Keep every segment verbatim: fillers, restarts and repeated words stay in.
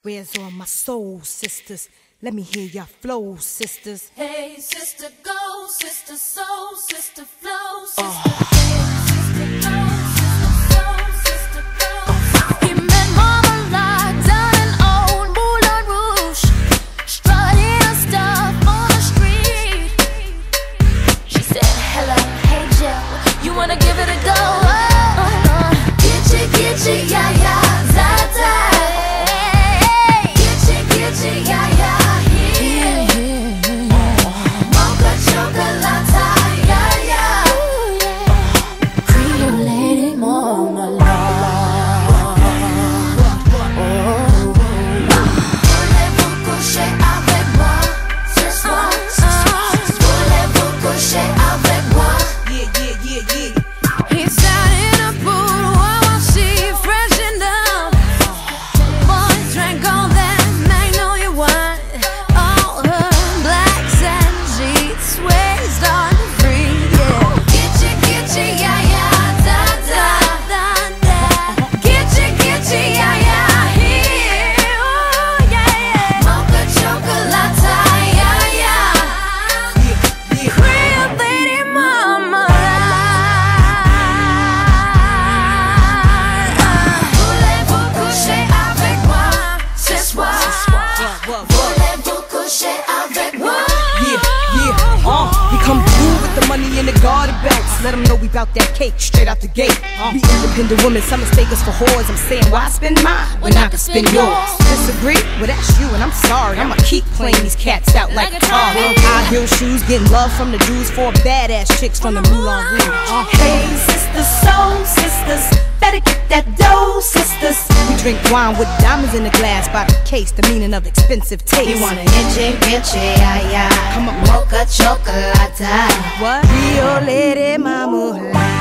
Where's all my soul sisters? Let me hear your flow, sisters. Hey, sister, go, sister, soul, sister, flow, sister. Oh. In the garden belts, let them know we bout that cake straight out the gate. We independent women, some mistake us for whores. I'm saying, why spend mine when I can spend yours? Disagree? Well, that's you, and I'm sorry. I'ma keep playing these cats out like a car. High heel shoes, getting love from the Jews, four badass chicks from the Moulin Rouge. Hey, sisters, soul sisters, better get that dough, sisters. We drink wine with diamonds in the glass by the case, the meaning of expensive taste. You want an inche, inche, ay, ay. Come on, mocha chocolate. What? Rio Lady Mama.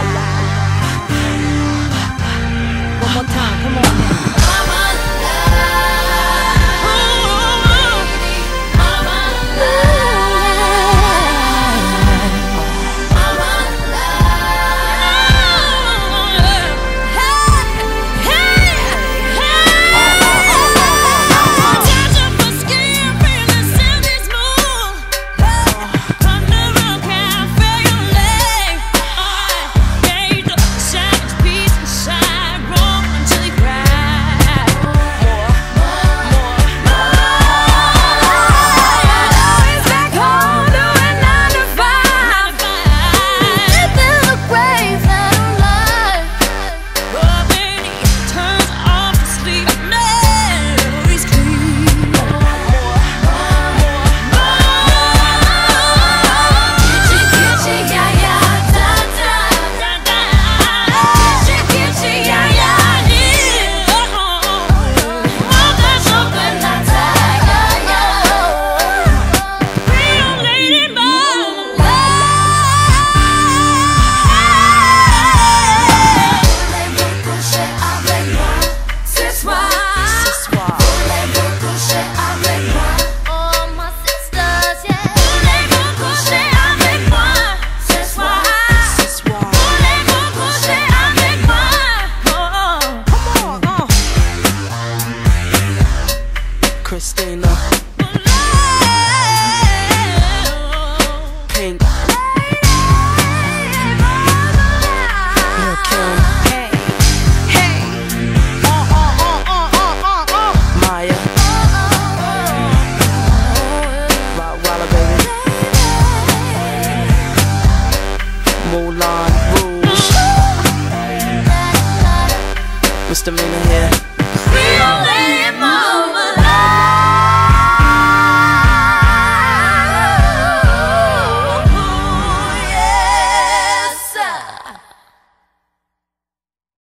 One more time, come on now. Christina, Pink, Lil' Kim, Hey, hey, uh, uh, uh, uh, uh, uh, uh. Maya, Rottweiler baby, Moulin Rouge, Misdemeanor here.